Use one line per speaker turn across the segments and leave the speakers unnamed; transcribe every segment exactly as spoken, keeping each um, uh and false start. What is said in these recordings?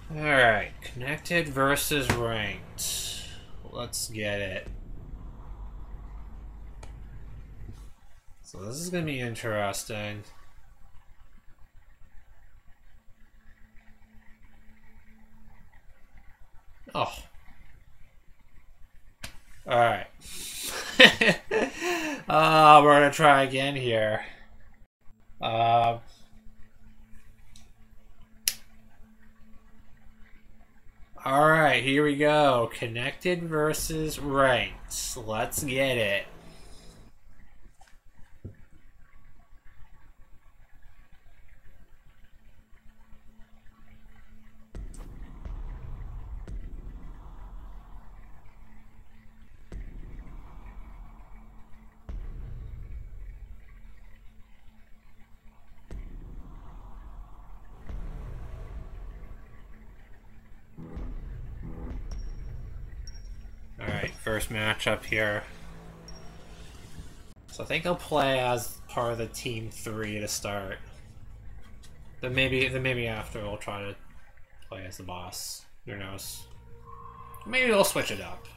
Alright, connected versus ranked. Let's get it. So this is going to be interesting. Oh. Alright. uh, we're going to try again here. Uh, Alright, here we go. Connected versus ranked. Let's get it. Alright, first matchup here. So I think I'll play as part of the team three to start. Then maybe then maybe after we'll try to play as the boss. Who knows? Maybe we'll switch it up.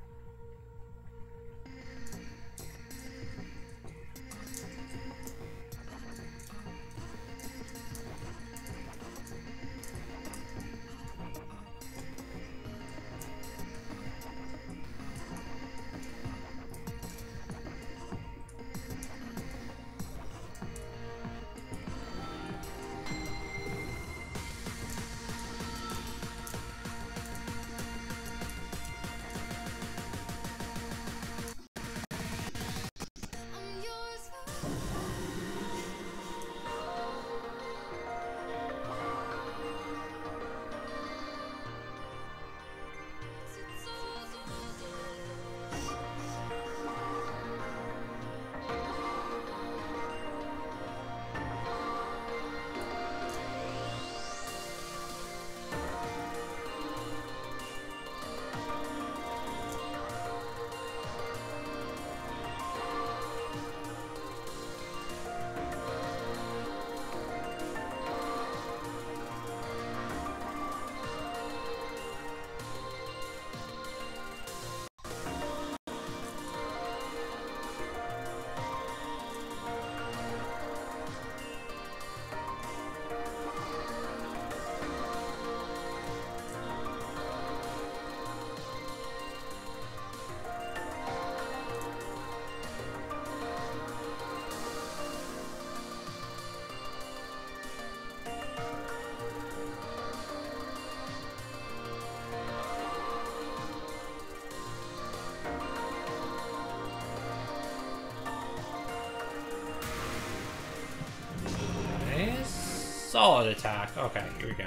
Solid attack. Okay, here we go.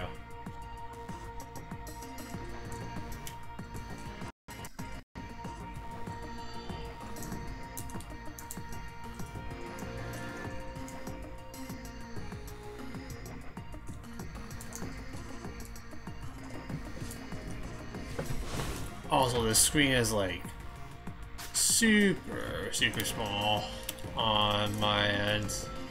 Also, the screen is like super, super small on my end.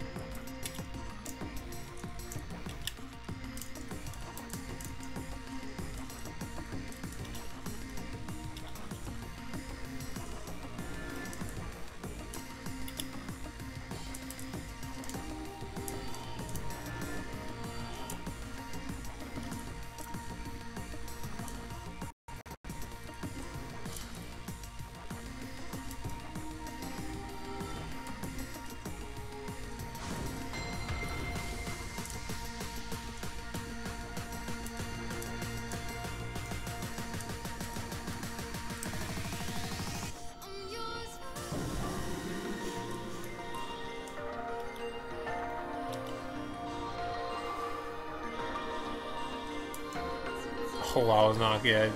Oh, that was not good.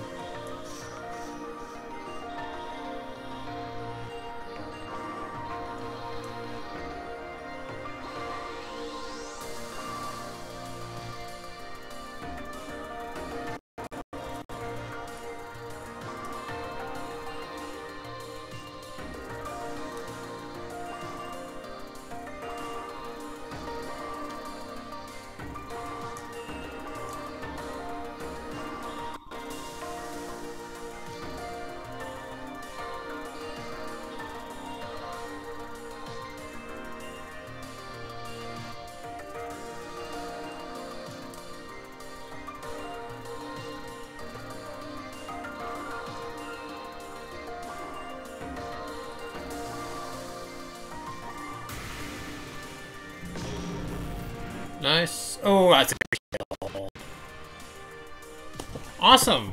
Nice. Oh, that's a kill. Awesome.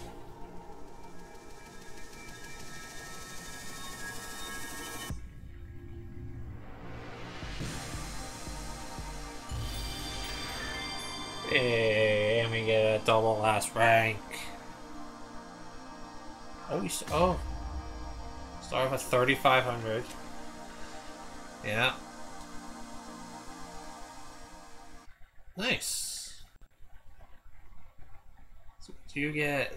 Hey, and we get a double last rank. Oh, we st oh. Start with thirty-five hundred. Yeah. Nice. So do you get...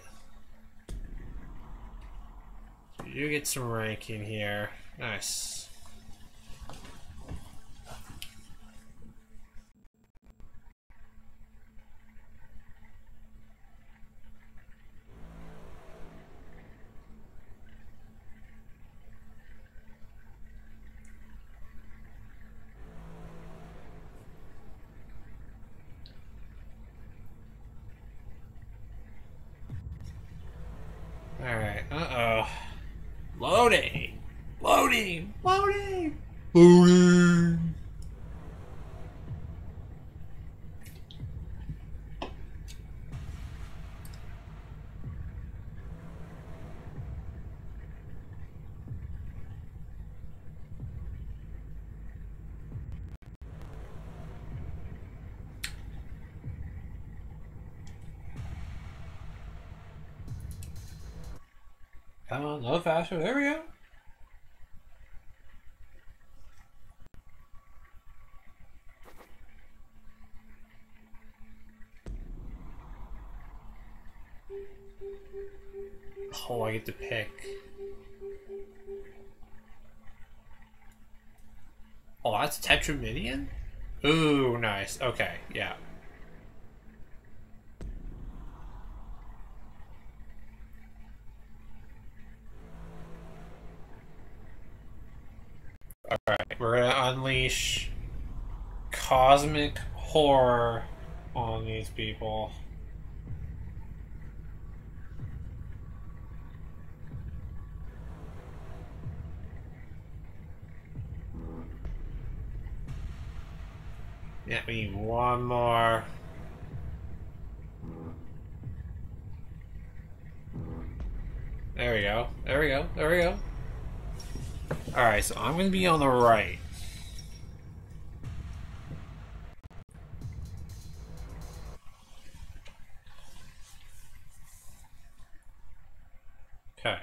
You get some ranking here. Nice. Alright, uh-oh. Loading! Loading! Loading! Loading! Come on, a little faster. There we go. Oh, I get to pick. Oh, that's Tetraminion? Ooh, nice. Okay, yeah. Alright, we're gonna unleash cosmic horror on these people. Yeah, we need one more. There we go. There we go. There we go. Alright, so I'm going to be on the right. Okay.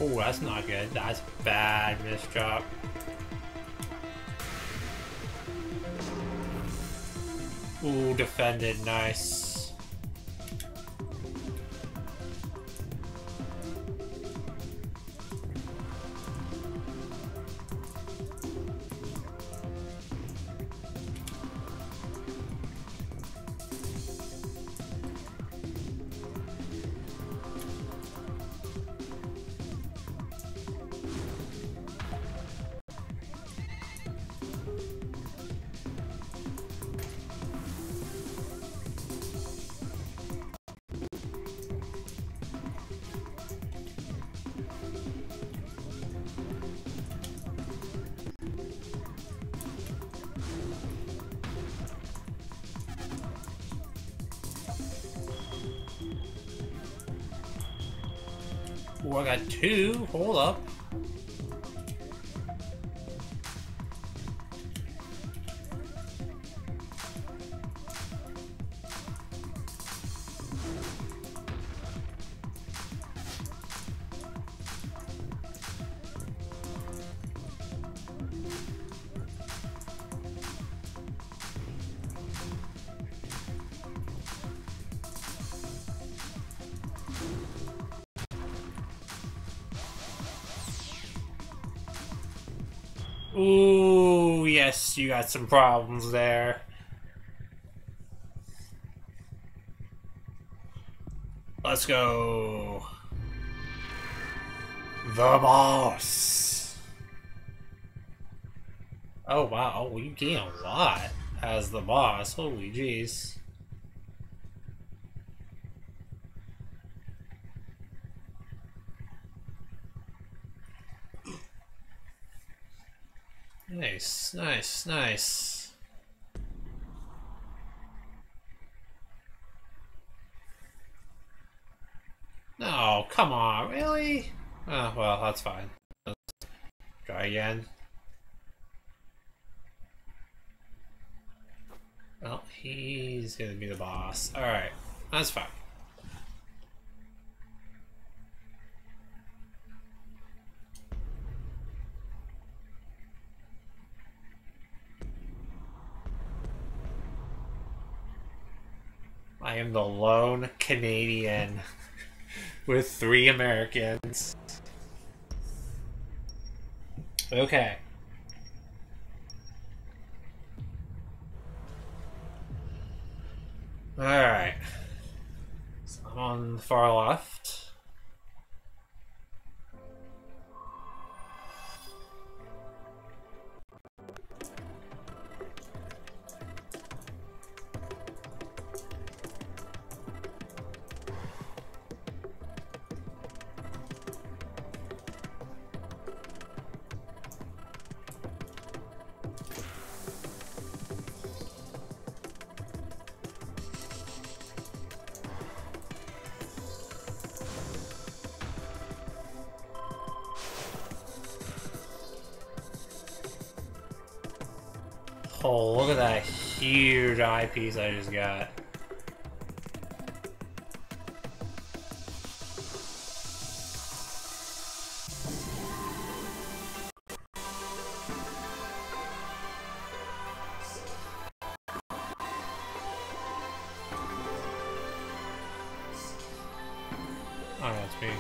Oh, that's not good. That's bad misdrop. Ooh, defended. Nice. Ooh, I got two. Hold up. Ooh, yes, you got some problems there. Let's go. The boss. Oh, wow. Oh, you gain a lot as the boss. Holy jeez. Nice, nice, nice. No, come on, really? Oh, well, that's fine. Let's try again. Well, he's gonna be the boss. Alright, that's fine. I am the lone Canadian with three Americans. Okay. Alright. So I'm on the far left. Oh, look at that huge eyepiece I just got. Oh, that's me.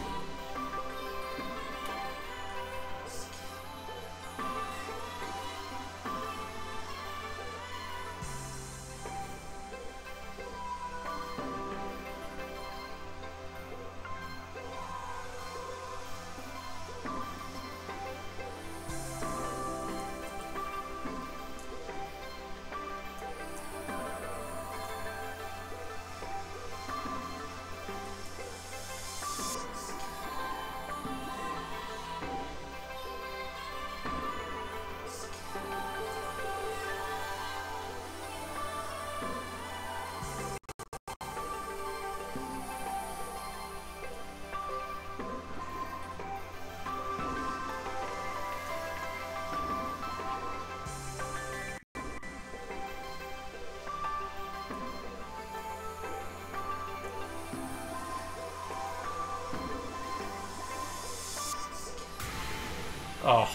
Oh.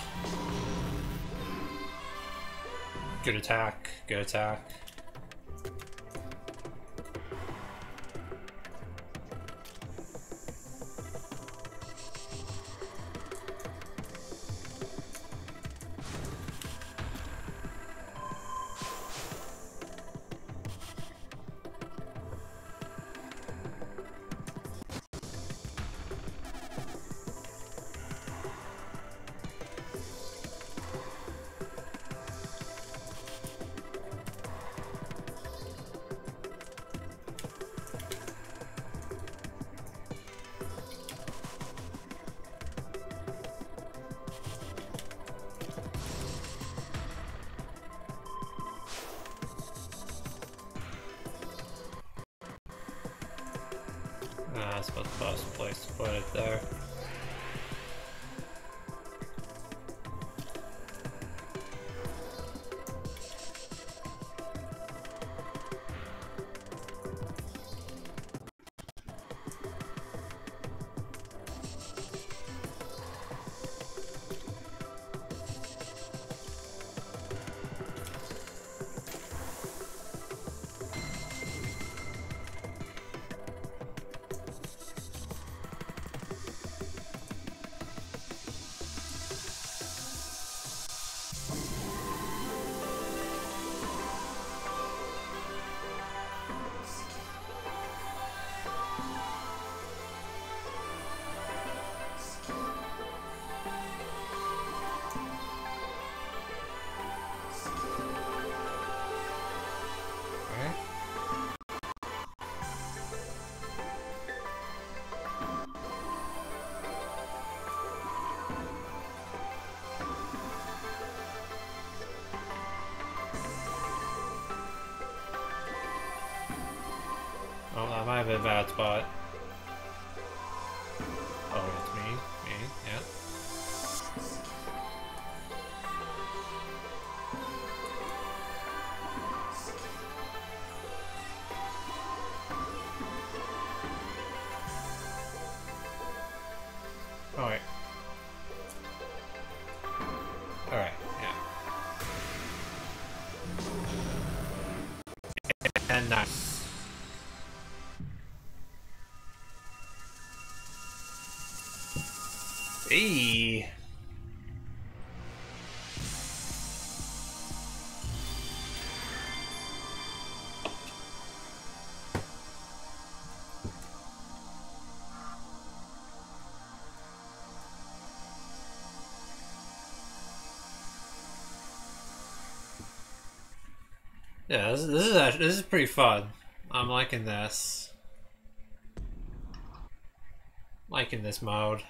Good attack. Good attack. Ah, that's about the best place to put it there. Oh, that might have been a bad spot. Oh, it's me. Me, yeah. Oh, wait. Alright, yeah. And nice. Hey. Yeah, this, this is actually, this is pretty fun. I'm liking this. Liking this mode.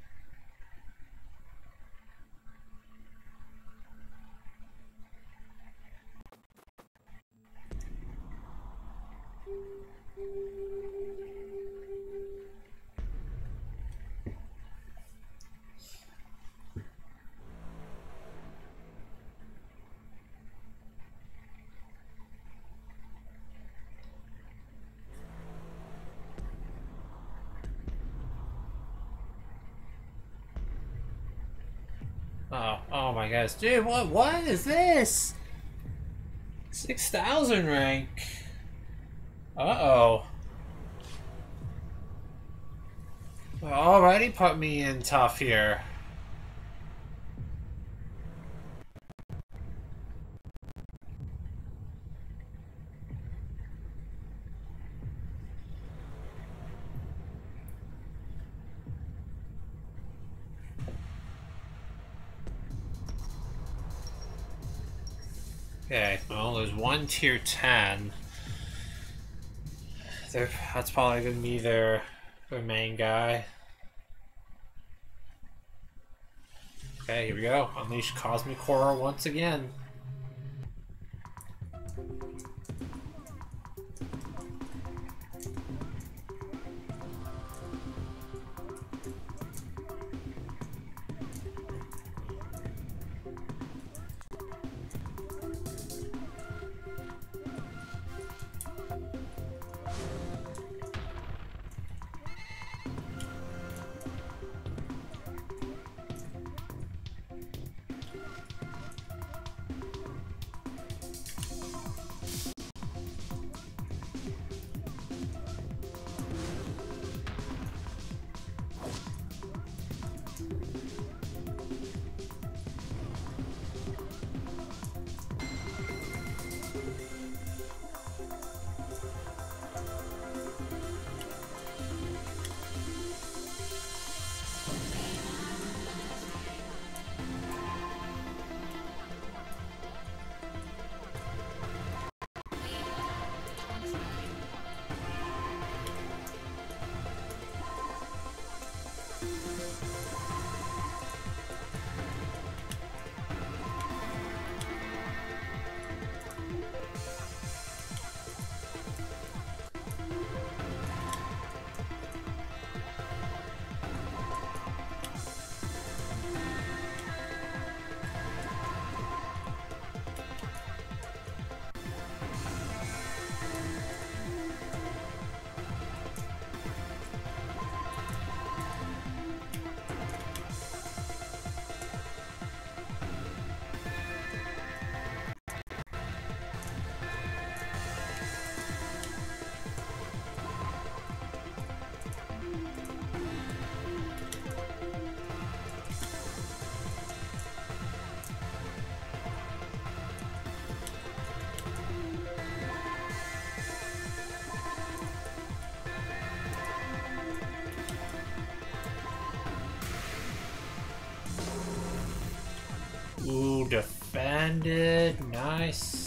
Oh, oh my gosh, dude, what, what is this? six thousand rank. Uh-oh. Already put me in tough here. Okay, well, there's one tier ten. They're, that's probably going to be their, their main guy. Okay, here we go. Unleash Cosmic Horror once again. Ooh, defended. Nice.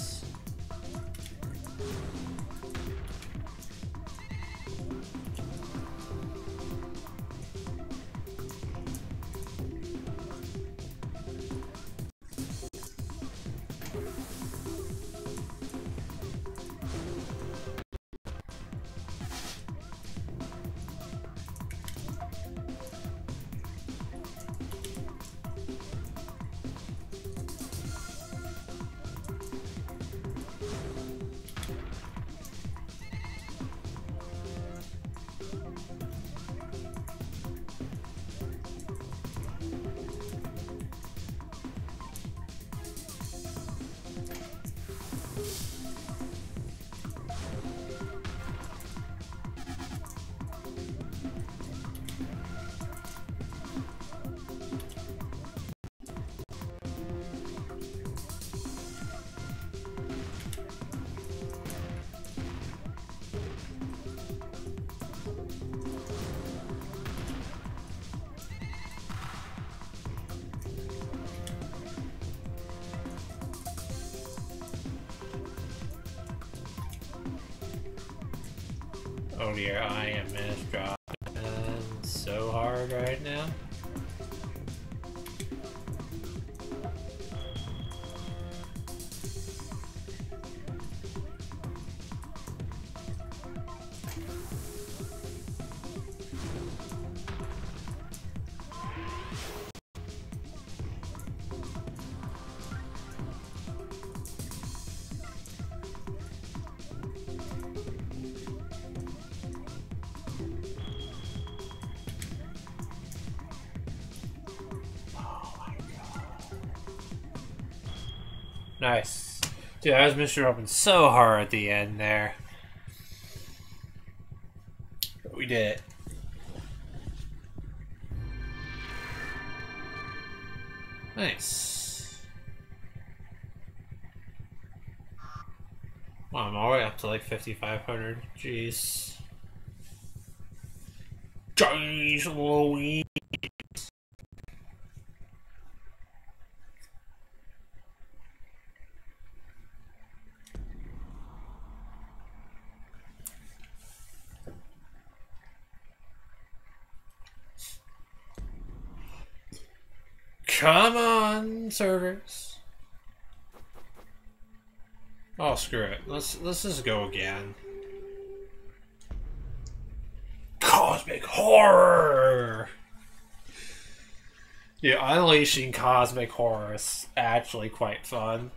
Oh dear, I am misdropping so hard right now. Nice. Dude, I was misdropping so hard at the end there. But we did it. Nice. Wow, I'm already up to like fifty-five hundred. Jeez. Jeez Louise. Come on, servers. Oh, screw it. Let's let's just go again. Cosmic horror. Yeah, unleashing cosmic horror is actually quite fun.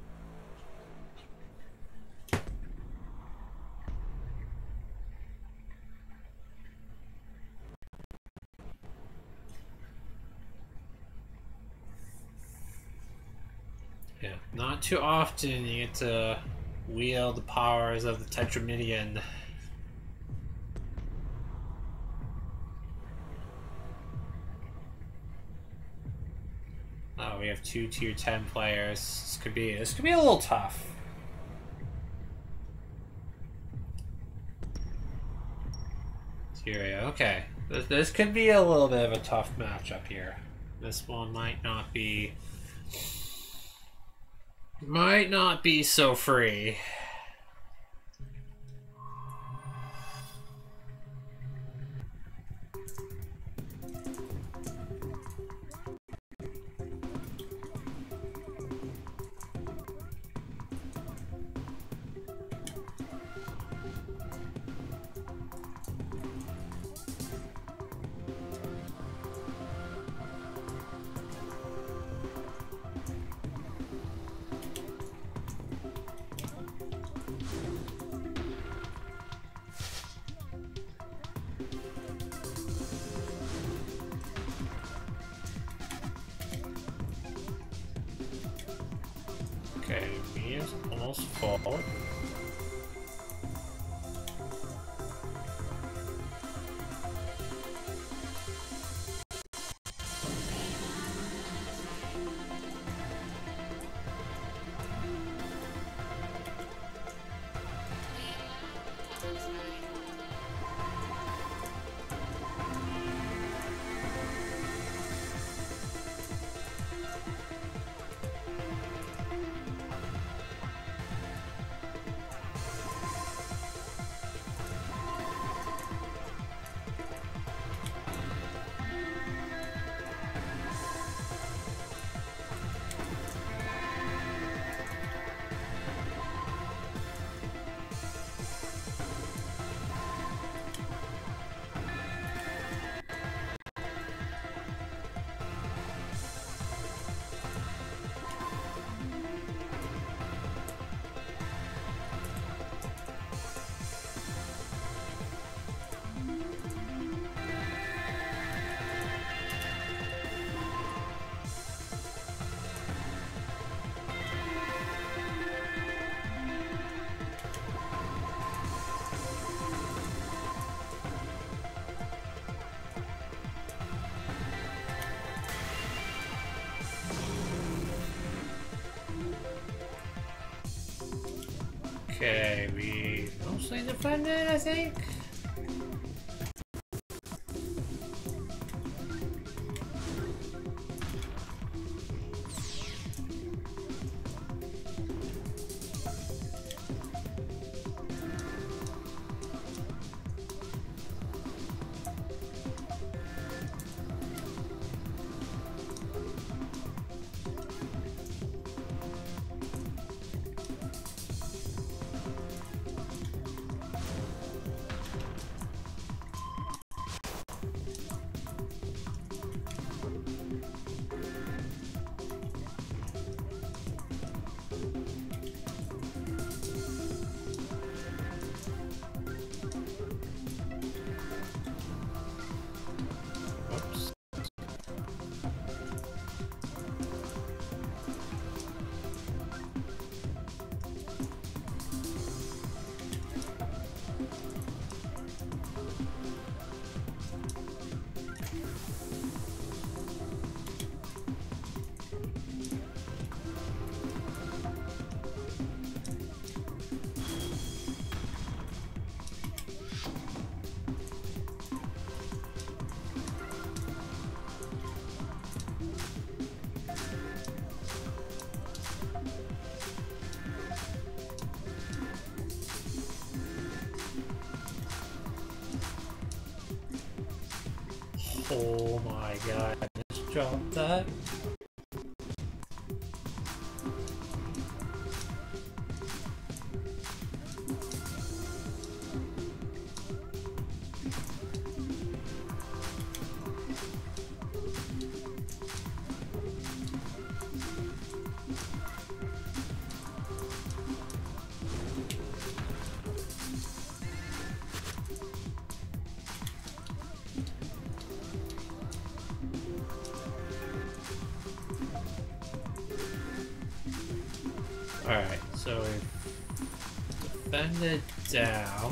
Yeah, not too often you get to wield the powers of the Tetramidian. Oh, we have two tier ten players. This could be this could be a little tough. Tyria, okay. This, this could be a little bit of a tough matchup here. This one might not be might not be so free. Okay, me is almost full. Okay, we mostly defended, I think. Oh my god, I just dropped that. Alright, so we've defended down.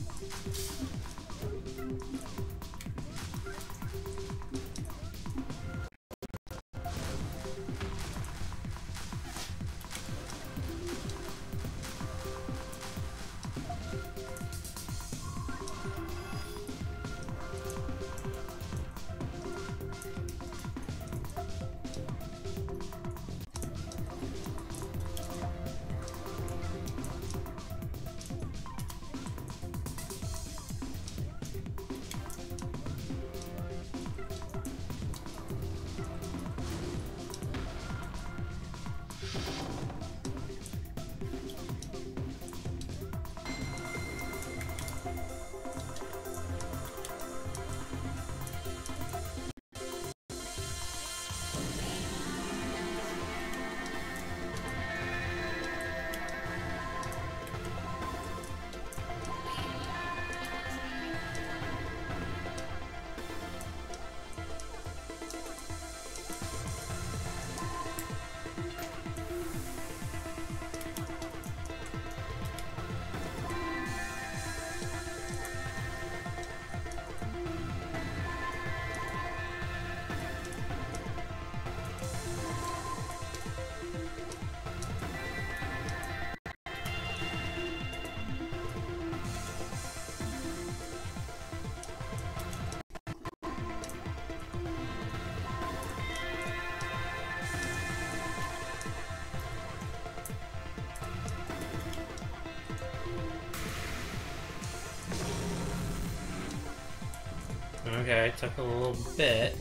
Okay, took a little bit.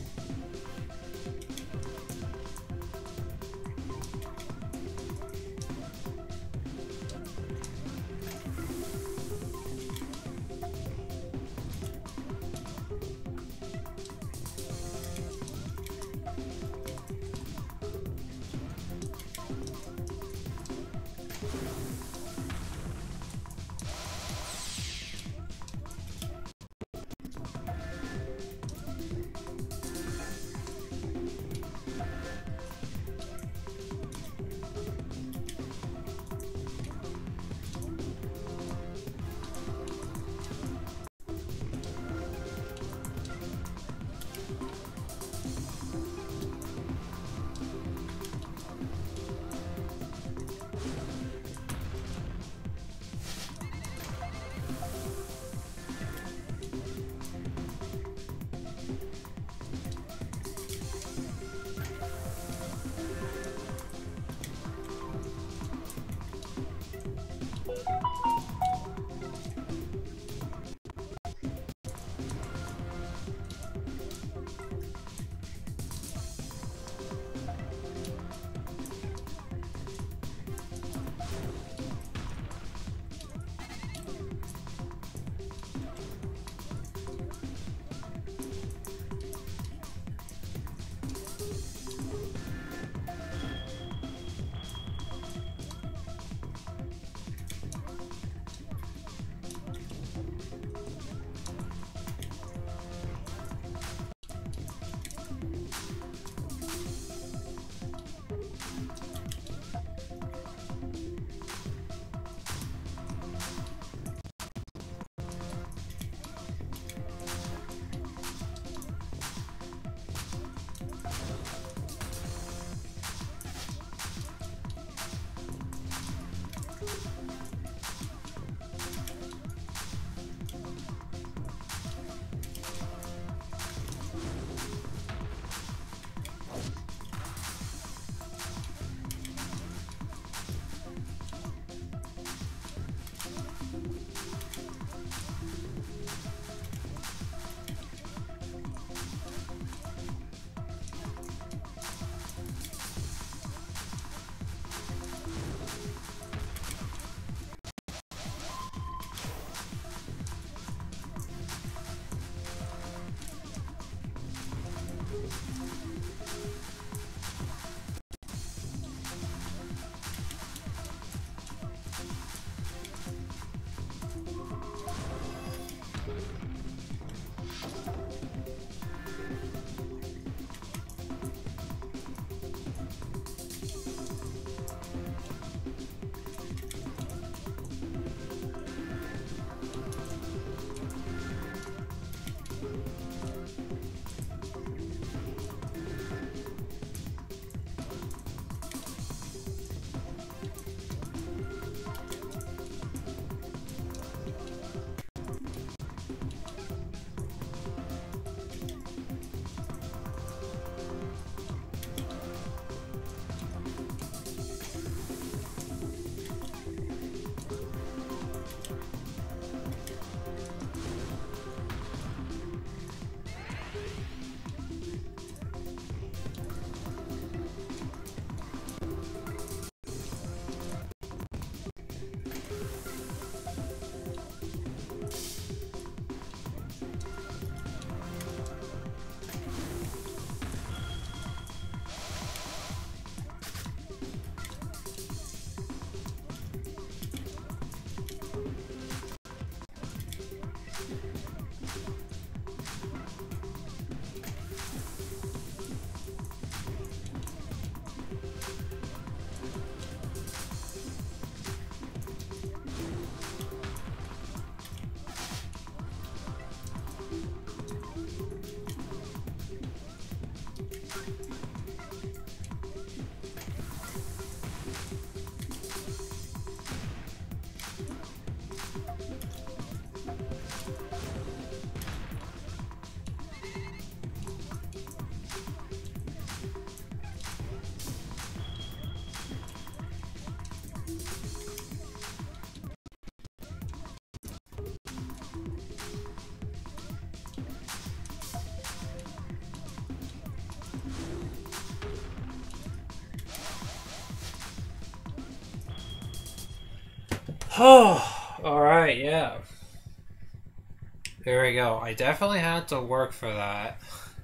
Oh, alright, yeah. There we go. I definitely had to work for that.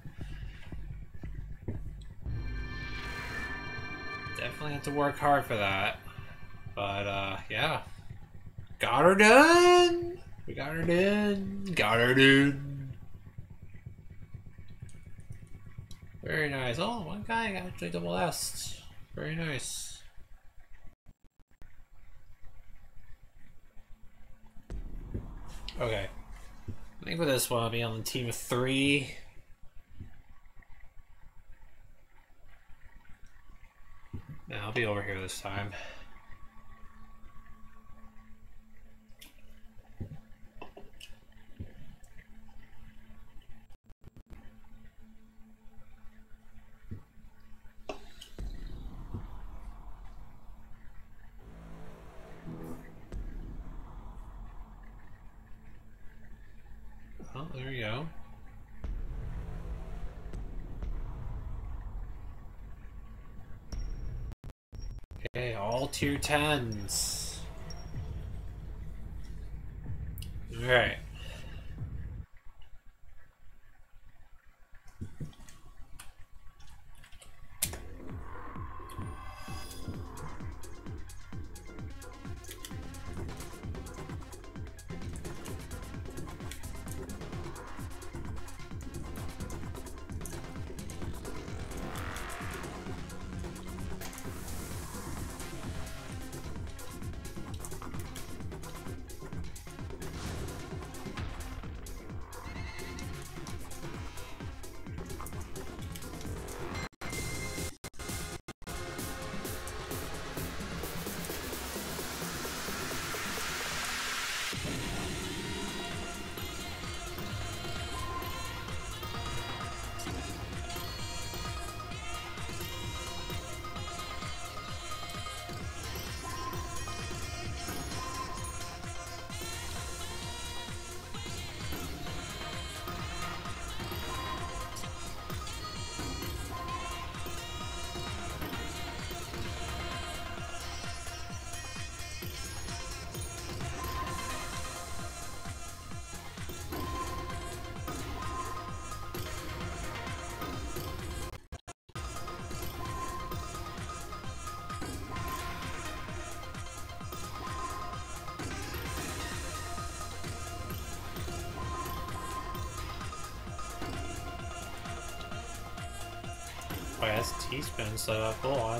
Definitely had to work hard for that. But, uh, yeah. Got her done! We got her done. Got her done. Very nice. Oh, one guy actually double S. Very nice. Okay. I think for this one I'll be on the team of three. Yeah, I'll be over here this time. Oh, there you go. Okay, all tier tens. Alright. Oh, that's T-spin set up. Hold on.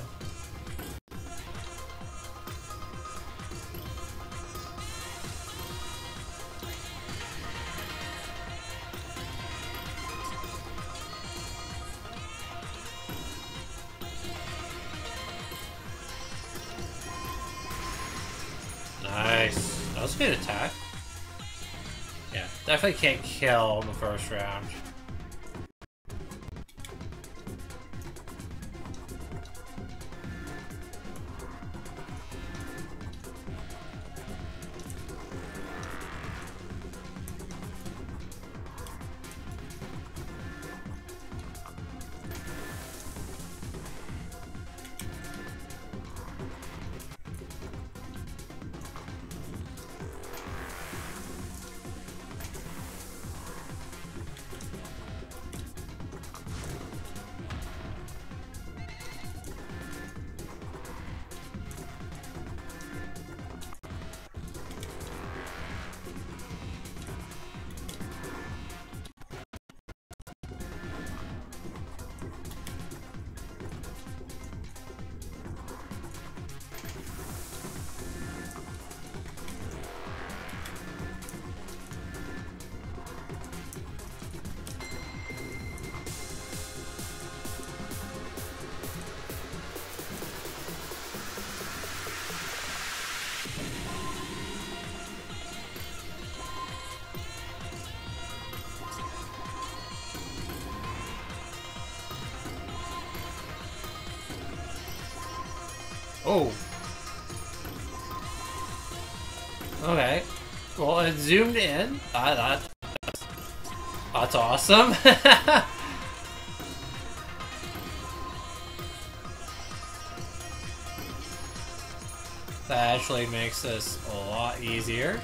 Nice. That was a good attack. Yeah, definitely can't kill in the first round. Oh. Okay. Well, it zoomed in. That, that, that's, that's awesome. That actually makes this a lot easier.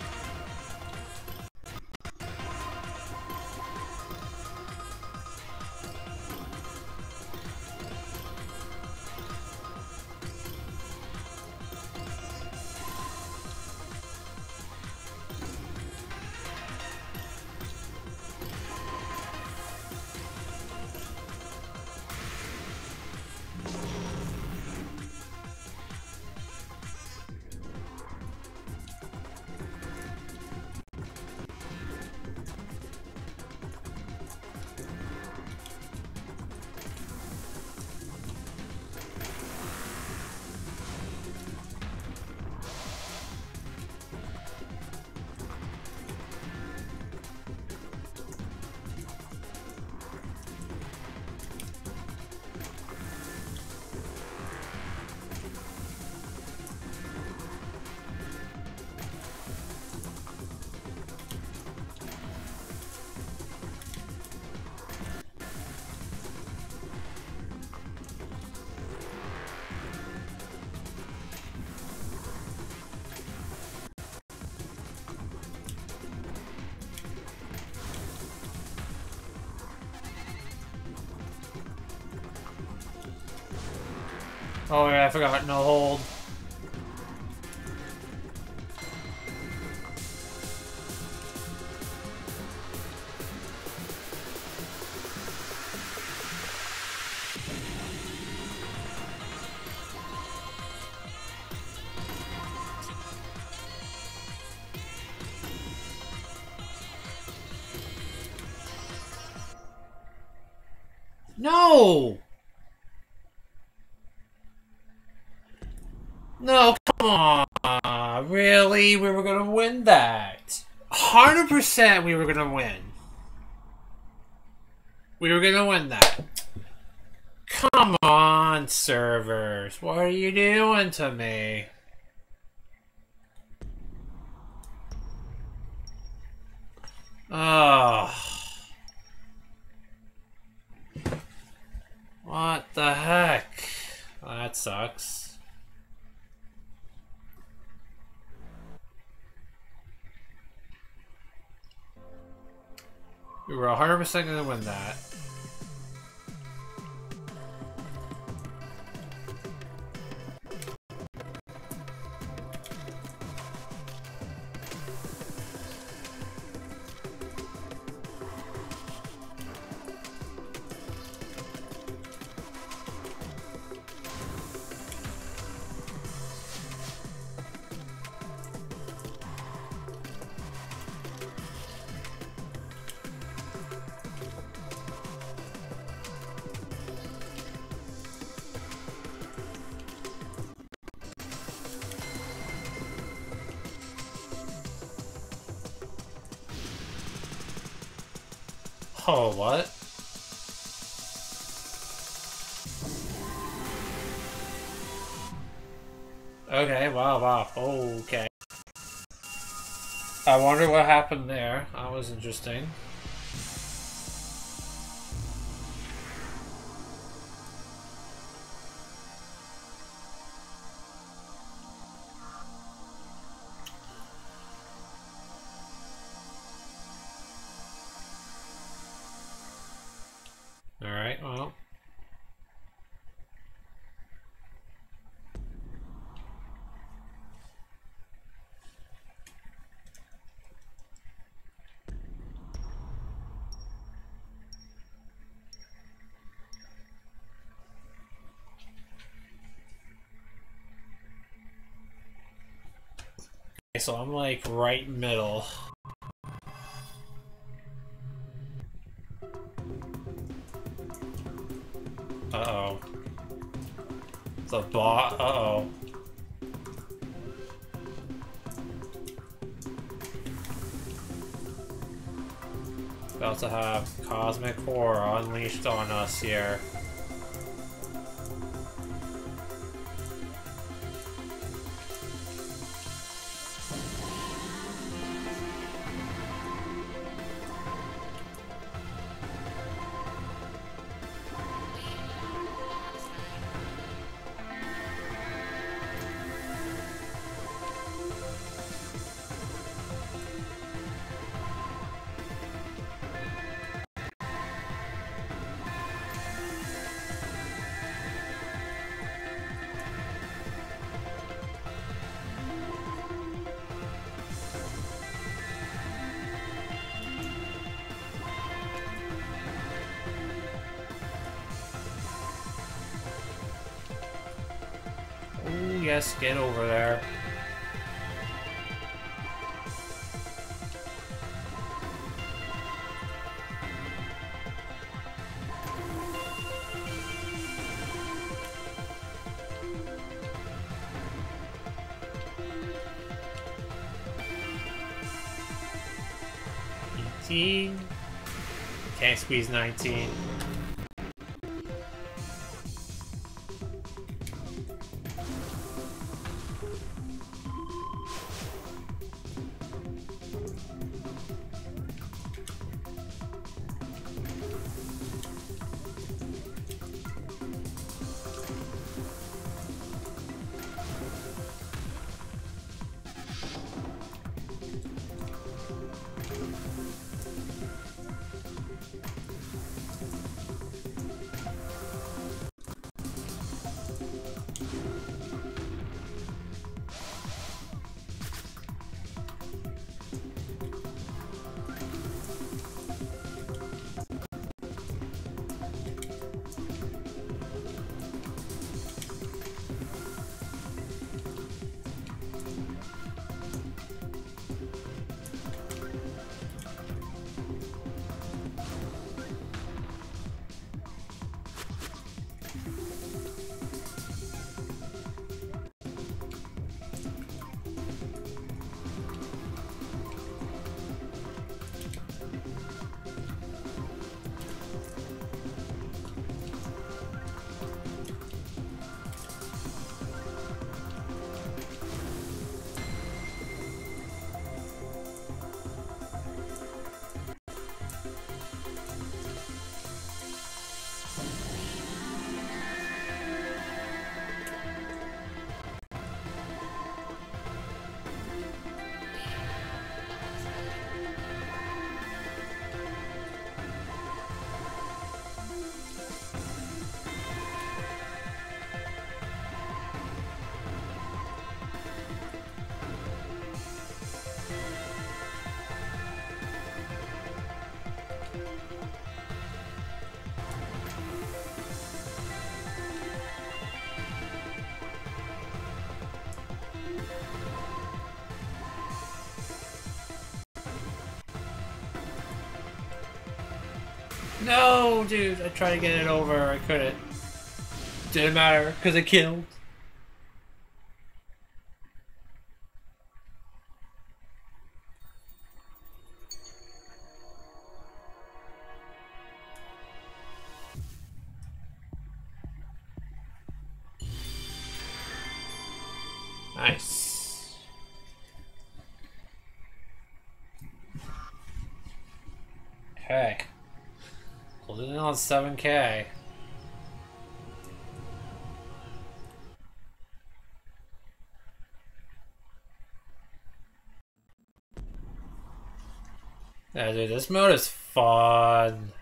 Oh yeah, I forgot, no hold. No! No, come on! Really? We were gonna win that. one hundred percent we were gonna win. We were gonna win that. Come on, servers. What are you doing to me? Oh. What the heck? Well, that sucks. We were one hundred percent gonna win that. Oh, what? Okay, wow, wow, okay. I wonder what happened there. That was interesting. Alright, well. Okay, so I'm like right middle. Uh-oh. The bot. Uh-oh. About to have Cosmic Horror unleashed on us here. Oh, yes, get over there. eighteen. Can't squeeze nineteen. No, dude, I tried to get it over, I couldn't. Didn't matter, because it killed. Nice. Okay. Closing in on seven K. Yeah, dude, this mode is fun.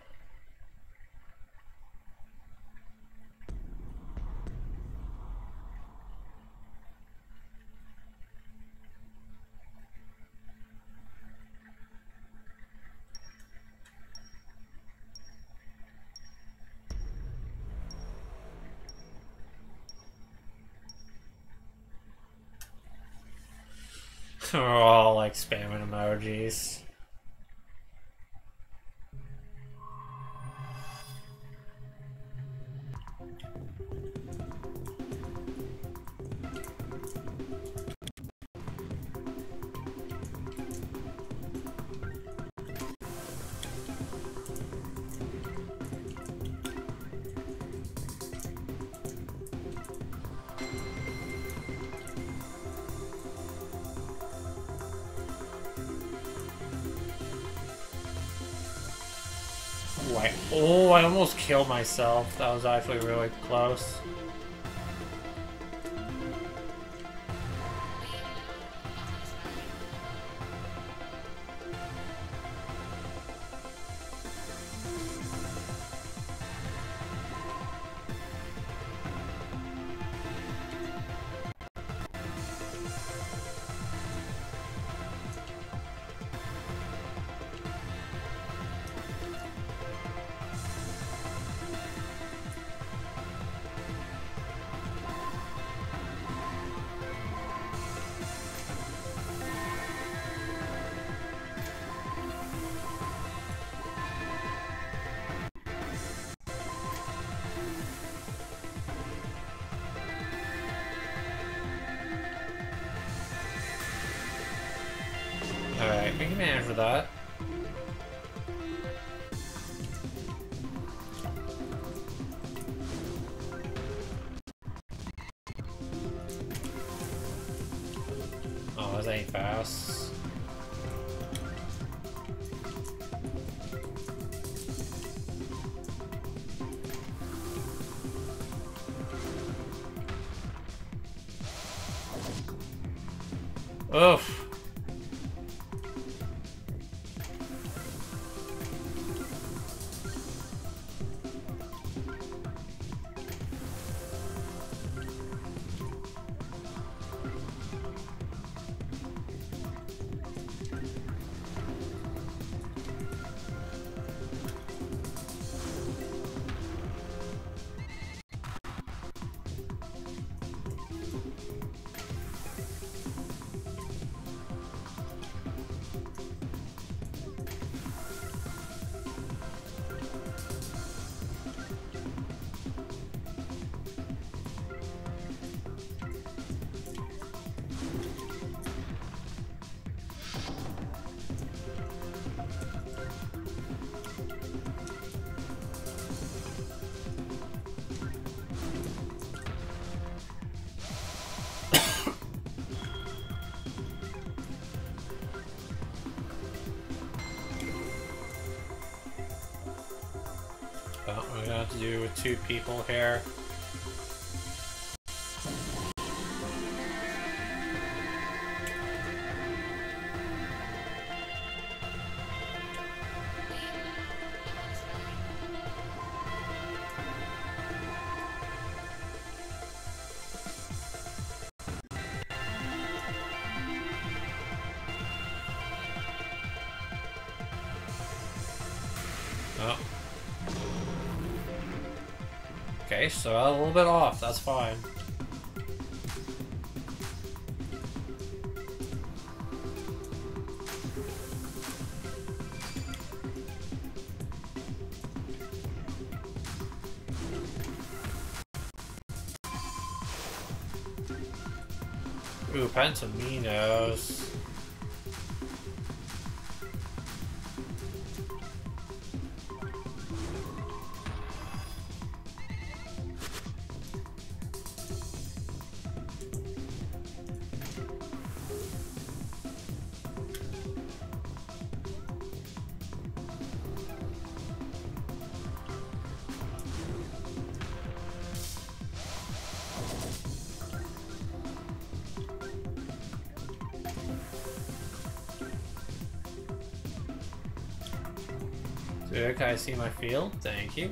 We're all like spamming emojis. Oh I, oh, I almost killed myself. That was actually really close. We can manage with that. Oh, this ain't fast. Oof. Well, we're gonna have to do with two people here. Oh. Okay, so a little bit off, that's fine. Ooh, Pentaminos. Dude, can I see my field? Thank you.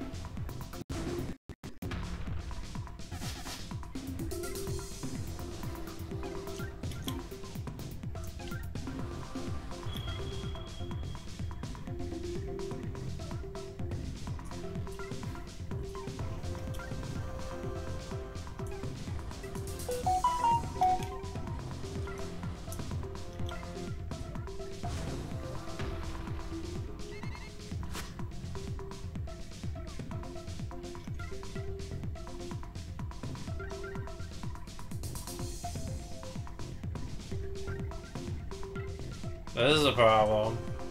This is a problem.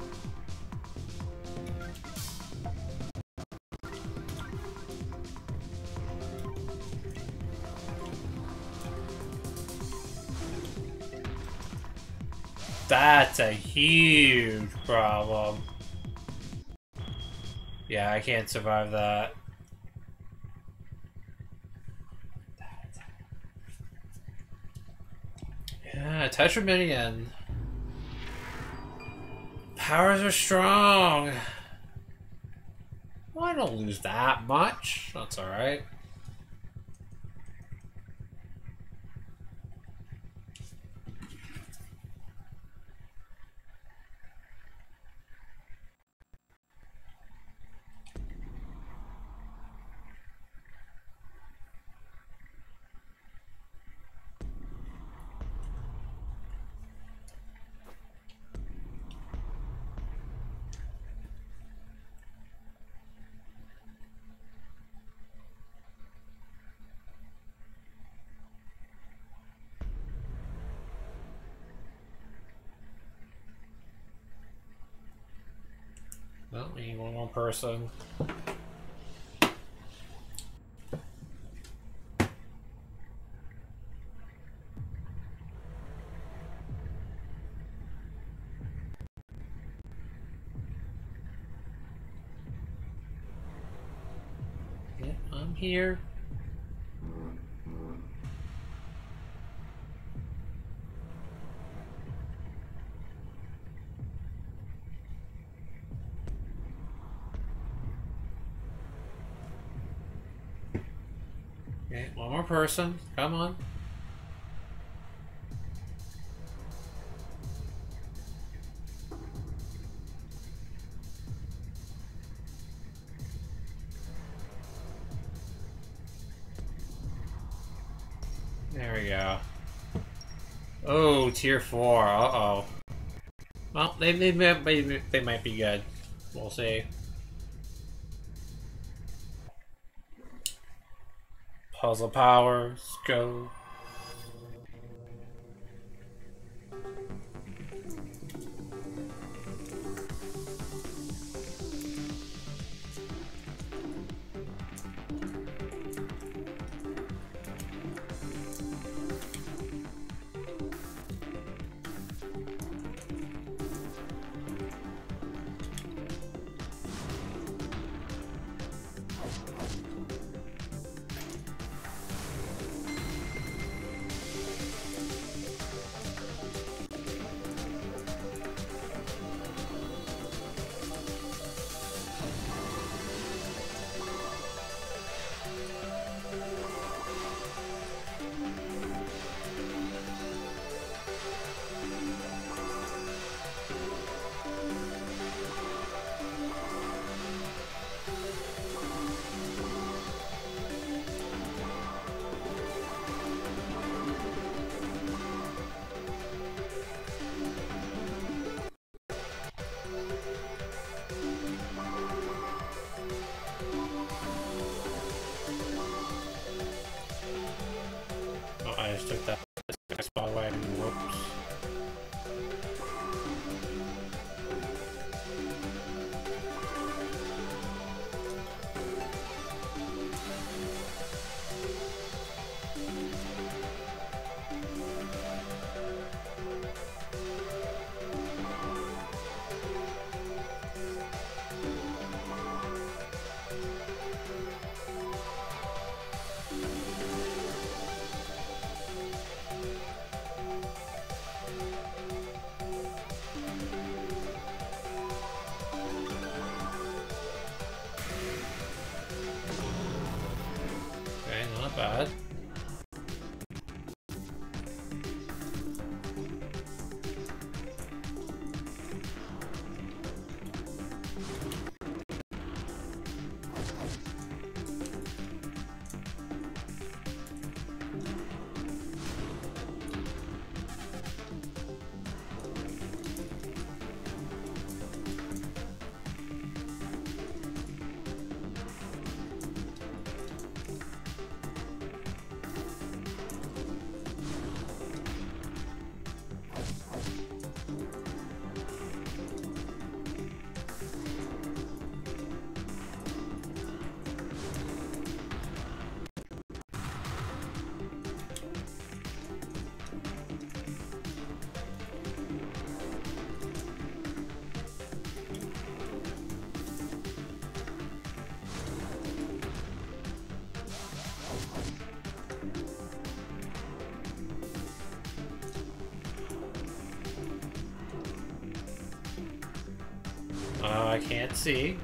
That's a huge problem. Yeah, I can't survive that. Yeah, Tetraminion. Powers are strong. Well, I don't lose that much. That's alright. We need one more person. Yeah, I'm here. Okay, one more person. Come on. There we go. Oh, tier four. Uh-oh. Well, they, they, they, they might be good. We'll see. Puzzle powers, go. I just took that spot away. Whoops. Not bad. Uh, I can't see.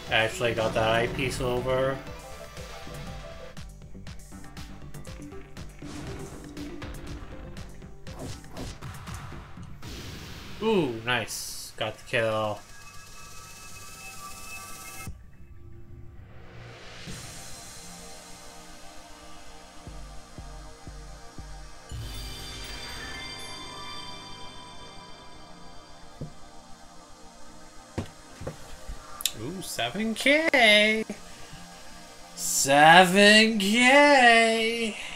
Actually got that eyepiece over. Ooh, nice. Got the kill. Ooh, seven K! seven K!